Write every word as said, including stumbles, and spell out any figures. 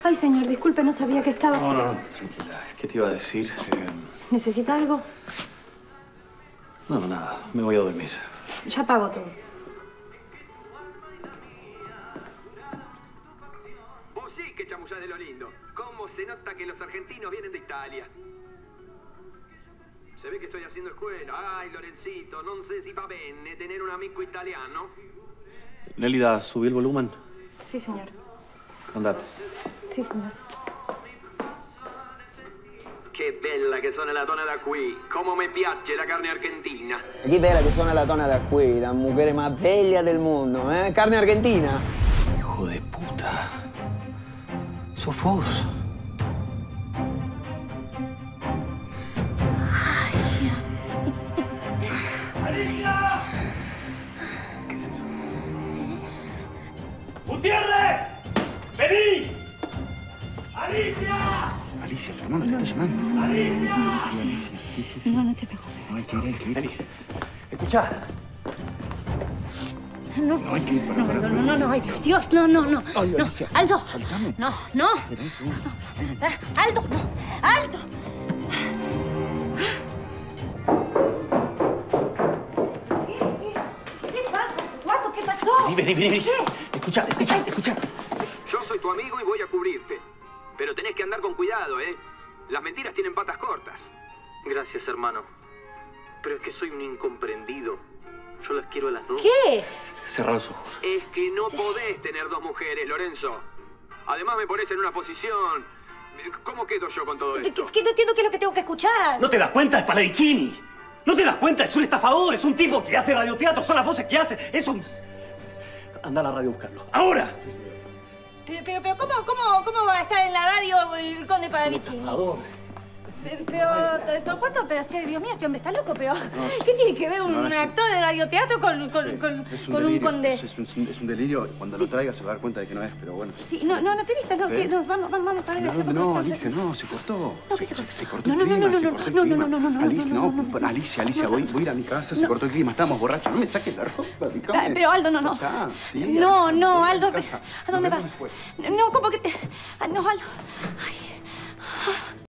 Ay, señor, disculpe, no sabía que estaba... No, no, no, tranquila. ¿Qué te iba a decir? Eh... ¿Necesita algo? No, no, nada. Me voy a dormir. Ya pago todo. Vos sí que chamullás de lo lindo. ¿Cómo se nota que los argentinos vienen de Italia? Se ve que estoy haciendo escuela. Ay, Lorencito, non sé si va bene tener un amico italiano. Nélida, ¿subí el volumen? Sí, señor. Andate. Sí, señor. Che bella che suona la donna da qui. Come mi piace la carne argentina. Che bella che suona la donna da qui, la mujer más bella del mundo, ¿eh? Carne argentina. Hijo de puta. ¿Sos vos? ¡Alicia! ¿Qué es eso? ¡Gutiérrez! ¡Vení! ¡Alicia! Alicia, tu hermano te está llamando. ¡Alicia! Sí, Alicia. Sí, sí, sí. No, no te preocupes. No, hay que ir, hay que ir. Vení. Escuchá. No, No, hay que ir para, no, para, no, para. no, no, no, ay, Dios, Dios, no, no, no. Ay, no, Alicia. Aldo. Soltame. No, no. Espera un segundo. Eh, Aldo, no, Aldo. ¿Qué, qué pasa? ¿Cuánto? ¿Qué pasó? Vení, vení, vení. ¿Qué? Escuchá, escuchá, escuchá. Yo soy tu amigo y voy a cubrirte. Pero tenés que andar con cuidado, ¿eh? Las mentiras tienen patas cortas. Gracias, hermano. Pero es que soy un incomprendido. Yo las quiero a las dos. ¿Qué? Cerrá los ojos. Es que no podés tener dos mujeres, Lorenzo. Además me pones en una posición... ¿Cómo quedo yo con todo Que, esto? que no entiendo qué es lo que tengo que escuchar. ¿No te das cuenta? Es Pallavicini. ¿No te das cuenta? Es un estafador. Es un tipo que hace radioteatro. Son las voces que hace. Es un... Anda a la radio a buscarlo. ¡Ahora! Pero, pero, pero ¿cómo, cómo, ¿cómo va a estar en la radio el conde Pallavicini? Estafador. Pero, pero, Torcuato, pero, che, Dios mío, este hombre está loco, pero... ¿Qué tiene que ver un actor de radioteatro con, con, Sí, con, es un con un delirio, conde? Es, es un, es un delirio. Cuando lo traiga se va a dar cuenta de que no es, pero bueno. Sí, no, no, no te viste, no, ¿Eh? que- no, vamos, vamos, vamos, para No, regresar. no, Alicia, no, se cortó. No, se, que se se- cortó. se cortó No, el no, no, clima, no, se no, cortó el no, no, clima. no, no, no, Alicia, no, no, no, no, pero Alicia, Alicia, no, voy, no. voy a ir a mi casa, se No. cortó el clima, estábamos borrachos. No me saques la ropa, picame. Ah, pero, Aldo, no, no. Ya está, sí, No, Alicia, no, voy Aldo, mi casa. ¿a dónde Nos vas? vemos después. No, ¿cómo que te...? Ah, no, Aldo. Ay.